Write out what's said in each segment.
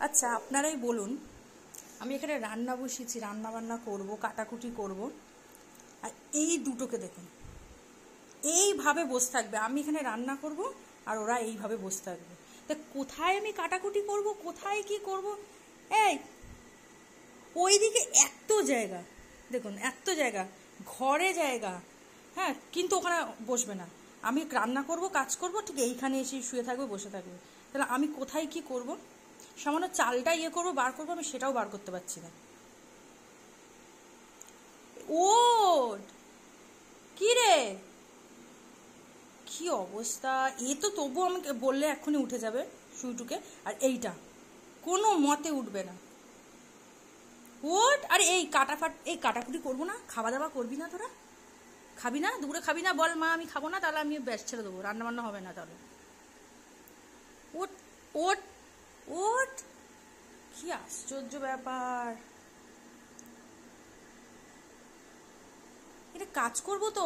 আচ্ছা আপনারাই বলুন, আমি এখানে রান্না বসিয়েছি, রান্না বান্না করবো, কাটাকুটি করব, আর এই দুটোকে দেখুন এইভাবে বসে থাকবে। আমি এখানে রান্না করব আর ওরা এইভাবে বসে থাকবে। তা কোথায় আমি কাটাকুটি করব, কোথায় কি করব? এই ওইদিকে এত জায়গা, দেখুন এত জায়গা, ঘরে জায়গা, হ্যাঁ, কিন্তু ওখানে বসবে না। আমি রান্না করব, কাজ করব, ঠিক এইখানে এসে শুয়ে থাকবে, বসে থাকবে। তাহলে আমি কোথায় কি করব? সামান্য চালটা ইয়ে করবো, বার করবো, আমি সেটাও বার করতে পারছি না। ও কি রে, কি অবস্থা! এ তো তবু আমাকে বললে এক্ষুনি উঠে যাবে শুইটুকে, আর এইটা কোনো মতে উঠবে না। ওট! আরে এই কাটাকুটি করবো না? খাওয়া দাওয়া করবি না তোরা? খাবি না? দুপুরে খাবি না? বল মা আমি খাবো না, তাহলে আমি ব্যাস ছেড়ে দেবো, রান্না বান্না হবে না তাহলে। ওট ওট ওট! কি আশ্চর্য ব্যাপার! এটা কাজ করবো তো।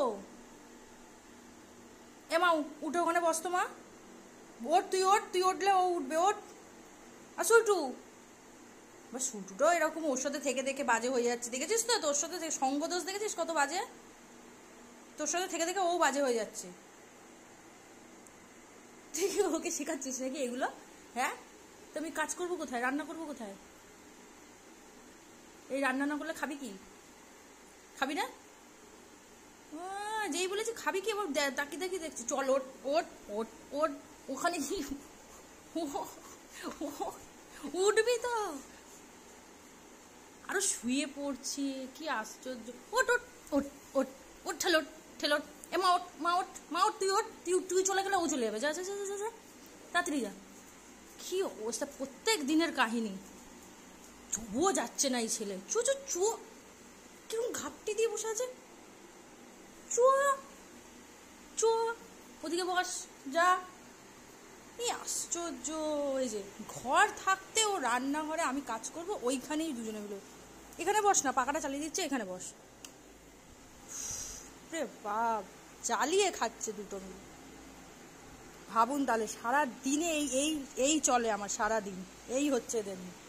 এ মা উঠে ওখানে বস তো মা। ওঠ, তুই উঠলে ও উঠবে, ওঠ। আর সুটু, বা সুটুটাও এরকম ওর সাথে থেকে থেকে বাজে হয়ে যাচ্ছে, দেখেছিস তো? তোর সাথে সঙ্গ দোষ দেখেছিস কত বাজে? তোর সাথে থেকে থেকে ও বাজে হয়ে যাচ্ছে। তুই কি ওকে শেখাচ্ছিস নাকি এগুলো? হ্যাঁ, তো আমি কাজ করবো কোথায়, রান্না করবো কোথায়? এই রান্না না করলে খাবি কি? খাবি না? যেই বলেছি খাবি কি, এবার তাকি তাকি দেখছি। চল ওঠ ওঠ ওঠ ওঠ, ওখানে কি উঠবি তো? আরো শুয়ে পড়ছি, কি আশ্চর্য! ওঠ ওঠ ওঠ ওঠ ওঠ, ঠেলোট ঠেলোট। এ মা ওঠ, মা ওঠ, মা ওঠ, তুই ওঠ, তুই চলে গেলে ও চলে যাবে। যা যা যা যা যা, তাড়াতাড়ি যা। কি অবস্থা, প্রত্যেক দিনের কাহিনী। তবুও যাচ্ছে না এই ছেলে। চু চু চু, কিরকম ঘাপটি দিয়ে বসে আছে। চু চু, ওদিকে বস, যা। এই আশ্চর্য! এই যে ঘর থাকতে ও রান্নাঘরে, আমি কাজ করব, ওইখানেই দুজনে মিলে। এখানে বস না, পাখাটা চালিয়ে দিচ্ছে, এখানে বস। রে বাপ, জ্বালিয়ে খাচ্ছে দুটো মিলে। ভাবুন তাহলে, সারা দিনে এই এই এই চলে আমার, সারা দিন এই হচ্ছে এদের।